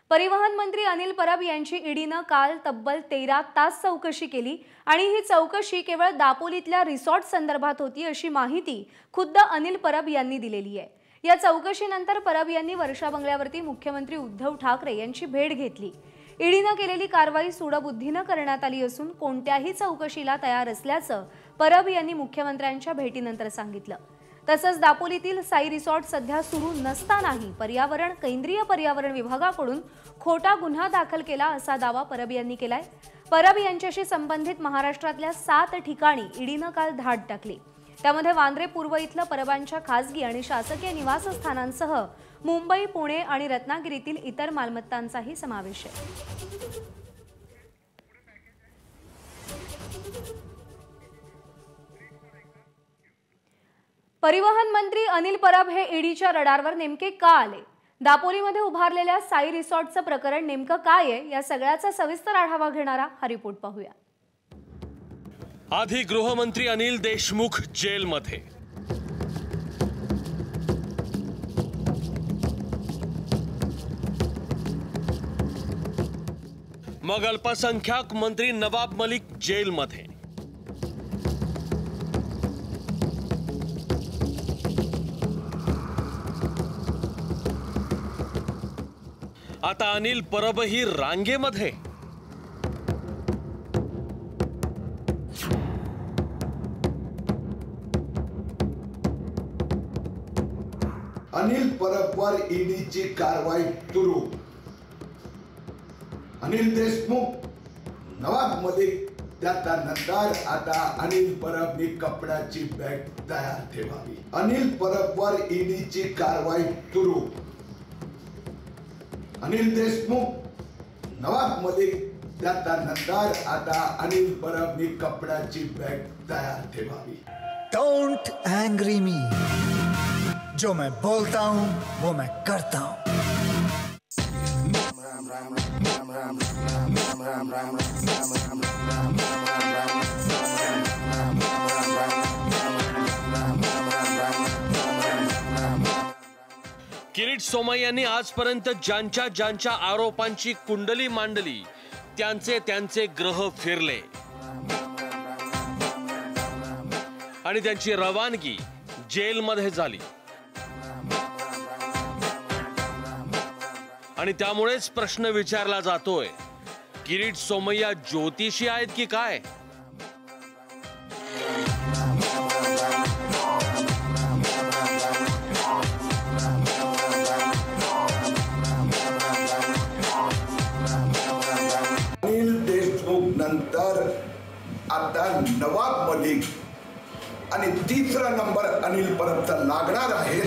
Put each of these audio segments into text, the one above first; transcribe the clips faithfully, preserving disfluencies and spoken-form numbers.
परिवहन मंत्री अनिल परब यांची ईडीनं काल तब्बल तेरा तास चौकशी केली आणि ही चौकशी केवळ दापोलीतल्या रिसॉर्ट संदर्भात होती अशी माहिती खुद्द अनिल परब यांनी दिलेली आहे। या चौकशीनंतर परब यांनी वर्षा बंगल्यावरती मुख्यमंत्री उद्धव ठाकरे यांची भेट घेतली। ईडीनं केलेली कारवाई सूडबुद्धीनं करण्यात आली असून कोणत्याही चौकशीला तयार असल्याचं परब यांनी मुख्यमंत्र्यांच्या भेटीनंतर सांगितलं। तसंच दापोलीतील साई रिसॉर्ट सध्या सुरू नसतानाही पर्यावरण केंद्रीय पर्यावरण विभागाकडून खोटा गुन्हा दाखल केला असा दावा परब यांनी केलाय। परब यांच्याशी संबंधित महाराष्ट्रातल्या सात ठिकाणी ईडीनं काल धाड टाकली। त्यामध्ये वांद्रे पूर्व इथलं परबांच्या खासगी आणि शासकीय निवासस्थानांसह मुंबई, पुणे आणि रत्नागिरीतील इतर मालमत्तांचाही समावेश आहे। परिवहन मंत्री अनिल परब हे ईडीच्या रडारवर नेमके का आले? दापोलीमध्ये उभारलेल्या साई रिसॉर्टचं प्रकरण नेमकं काय आहे या सगळ्याचा सविस्तर आढावा घेणारा हा रिपोर्ट पाहूया। आधी गृहमंत्री अनिल देशमुख जेलमध्ये, मग अल्पसंख्याक मंत्री नवाब मलिक जेलमध्ये, आता अनिल परबही रांगेमध्ये। अनिल परबवर ईडीची कारवाई सुरू। अनिल देशमुख, नवाब मलिक, त्यानंतर आता अनिल परबनी कपड्याची बॅग तयार ठेवावी। अनिल परबवर ईडीची कारवाई सुरू। अनिल देशमुख, नवाब मलिक, त्यानंतर आता अनिल परबनी कपड्याची बॅग तयार ठेवावी। डोंट एंग्री मी, जो मैं बोलता हूं वो मैं करता हूं। किरीट सोमय्या यांनी आजपर्यंत ज्यांच्या ज्यांच्या आरोपांची कुंडली मांडली त्यांचे त्यांचे ग्रह फिरले आणि त्यांची रवानगी जेलमध्ये झाली। आणि त्यामुळेच प्रश्न विचारला जातोय, किरीट सोमय्या ज्योतिषी आहेत की काय? अनिल देशमुख नंतर आता नवाब मलिक आणि तिसरा नंबर अनिल परबचा लागणार आहे।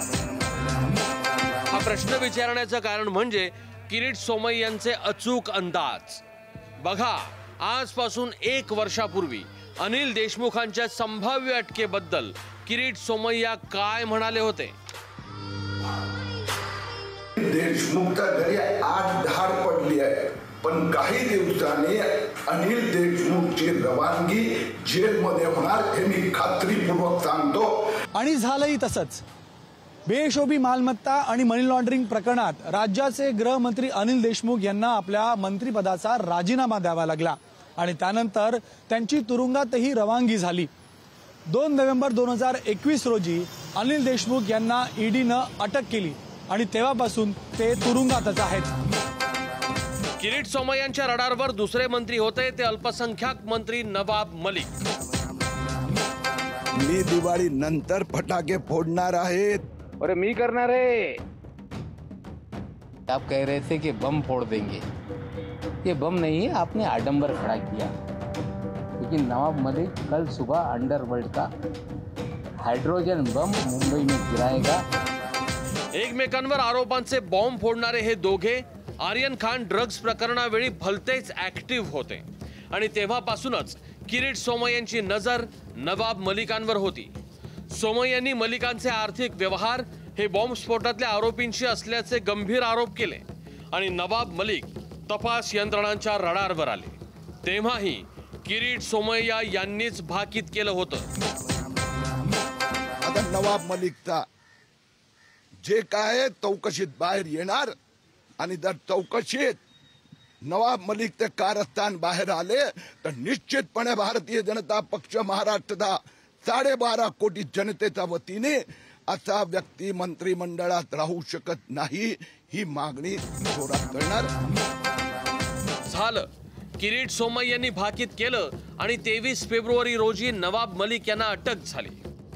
हा प्रश्न विचारण्याचं कारण म्हणजे किरीट सोमय्या यांचे अचूक अंदाज। बघा, आजपासून एक वर्षापूर्वी अनिल देशमुखांच्या संभाव्य अटकेबद्दल किरीट सोमय्या काय म्हणाले होते? देशमुखच्या घरी आठ धाड पडली आहे, पण काही दिवसांनी अनिल देशमुखची रवानगी जेलमध्ये होणार हे मी खात्रीपूर्वक सांगतो। आणि झालंही तसंच। बेहिशोबी मालमत्ता आणि मनी लॉन्ड्रिंग प्रकरणात राज्याचे गृहमंत्री अनिल देशमुख यांना आपल्या मंत्रिपदाचा राजीनामा द्यावा लागला आणि त्यानंतर त्यांची तुरुंगातही रवानगी झाली। दोन नोव्हेंबर दोन हजार एकवीस रोजी अनिल देशमुख यांना ईडीनं अटक केली आणि तेव्हापासून ते तुरुंगातच आहेत। किरीट सोमय्या यांच्या रडारवर दुसरे मंत्री होते ते अल्पसंख्याक मंत्री नवाब मलिक। मी दिवाळी नंतर फटाके फोडणार आहेत। अरे मी करना रे। आप कह रहे थे कि बम फोड़ देंगे, ये बम नहीं है, आपने आडंबर खड़ा किया। लेकिन नवाब मलिक कल सुबह अंडरवर्ल्ड का हाइड्रोजन बम मुंबई में गिराएगा। एकमेकांवर आरोपांचे बॉम्ब फोडणारे हे दोघे आर्यन खान ड्रग्ज प्रकरणावेळी भलतेच ऍक्टिव्ह होते आणि तेव्हापासूनच किरीट सोमय्या यांची नजर नवाब मलिकांवर होती। सोमय्या यांनी मलिकांचे आर्थिक व्यवहार हे बॉम्बस्फोटातल्या आरोपींशी असल्याचे गंभीर आरोप केले आणि नवाब मलिक तपास यंत्रणांच्या रडारवर आले। तेव्हाही किरीट सोमय्या यांनीच भाकीत केलं होतं। आता नवाब मलिकचा जे काय चौकशीत बाहेर येणार आणि जर चौकशीत नवाब मलिक ते कारस्थान बाहेर आले तर निश्चितपणे भारतीय जनता पक्ष महाराष्ट्राचा साडेबारा कोटी जनतेच्या वतीने असा व्यक्ती मंत्रिमंडळात राहू शकत नाही, ही मागणी जोरात करणार. झालं, किरीट सोमय्यांनी भाकीत केलं आणि तेवीस फेब्रुवारी रोजी नवाब मलिक यांना अटक झाली.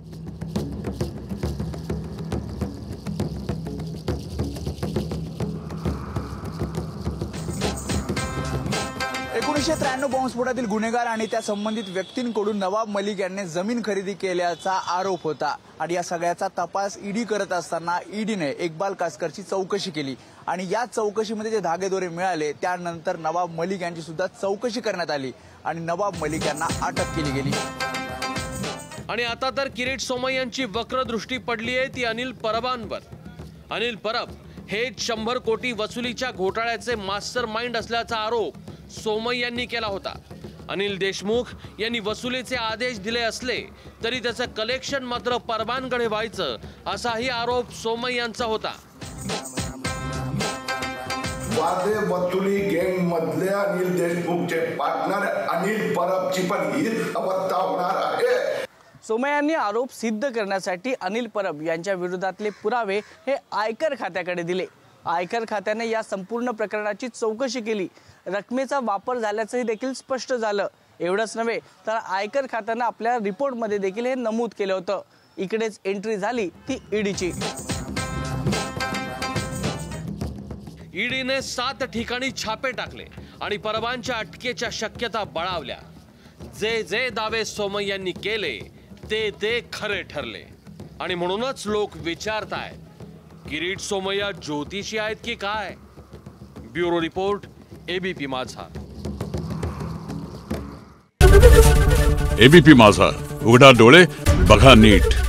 एकोणीसशे त्र्याण्णव बॉम्बस्फोटातील गुन्हेगार आणि त्या संबंधित व्यक्तींकडून नवाब मलिक यांनी जमीन खरेदी केल्याचा आरोप होता आणि या सगळ्याचा तपास ईडी करत असताना ईडीने इक्बाल कासकरची चौकशी केली आणि या चौकशीमध्ये जे धागेदोरे मिळाले त्यानंतर नवाब मलिक यांची सुद्धा चौकशी करण्यात आली आणि नवाब मलिक यांना अटक केली गेली. आणि आता तर किरीट सोमय्यांची वक्रदृष्टी पडली आहे ती अनिल परबांवर. अनिल परब हे शंभर कोटी वसुलीच्या घोटाळ्याचे मास्टर माइंड असल्याचा आरोप सोमय्यांनी केला होता. अनिल देशमुख यांनी वसुलीचे आदेश दिले असले तरी त्याचं कलेक्शन मात्र परबांकडे व्हायचं असाही आरोप सोमय्यांचा होता. वादे वसुली गँग मधले अनिल देशमुखचे पार्टनर अनिल परबची पण हीच अवस्था होणार आहे. सोमय्यांनी आरोप सिद्ध करण्यासाठी अनिल परब यांच्या विरोधातले पुरावे हे आयकर खात्याकडे दिले. आयकर खात्याने या संपूर्ण प्रकरणाची चौकशी केली. रकमेचा वापर झाल्याचंही देखील स्पष्ट झालं. एवढंच नव्हे तर आयकर खात्यानं आपल्या रिपोर्टमध्ये देखील हे नमूद केलं होतं. इकडेच एंट्री झाली ती ईडीची. ईडीने सात ठिकाणी छापे टाकले आणि परबांच्या अटकेच्या शक्यता बळावल्या. जे जे दावे सोमय्यांनी केले ते ते खरे ठरले आणि म्हणूनच लोक विचारतायत, किरीट सोमय्या ज्योतिषी आहेत की काय? Bureau report, ABP Majha. ABP Majha, उघडा डोळे बघा नीट.